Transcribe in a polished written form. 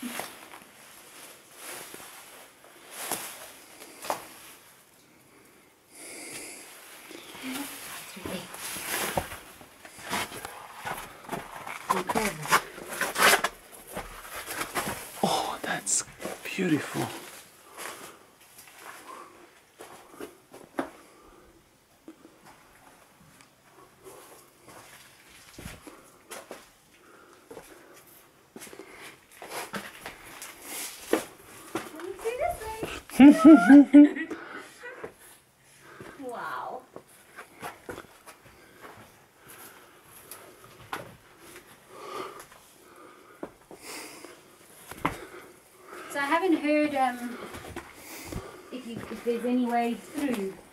Oh, that's beautiful. Wow. So I haven't heard if there's any way through.